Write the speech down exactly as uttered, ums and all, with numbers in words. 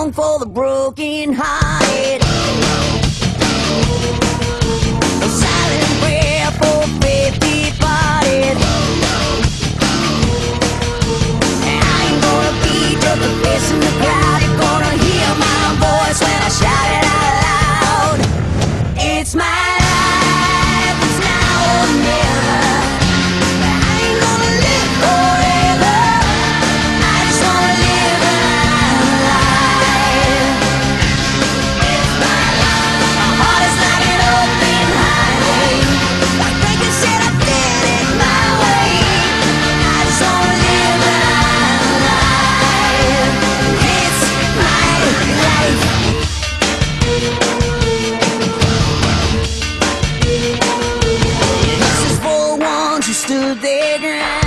song for the broken hearted. A silent prayer for faith departed. I ain't gonna be just a face in the crowd. You're gonna hear my voice when I shout it out loud. It's my life, it's now or never. I ain't gonna live forever. I just wanna live my life. It's my life. My heart is like an open highway. I think I said I did it my way. I just wanna live my life. It's my life. This is for the ones who stood their ground.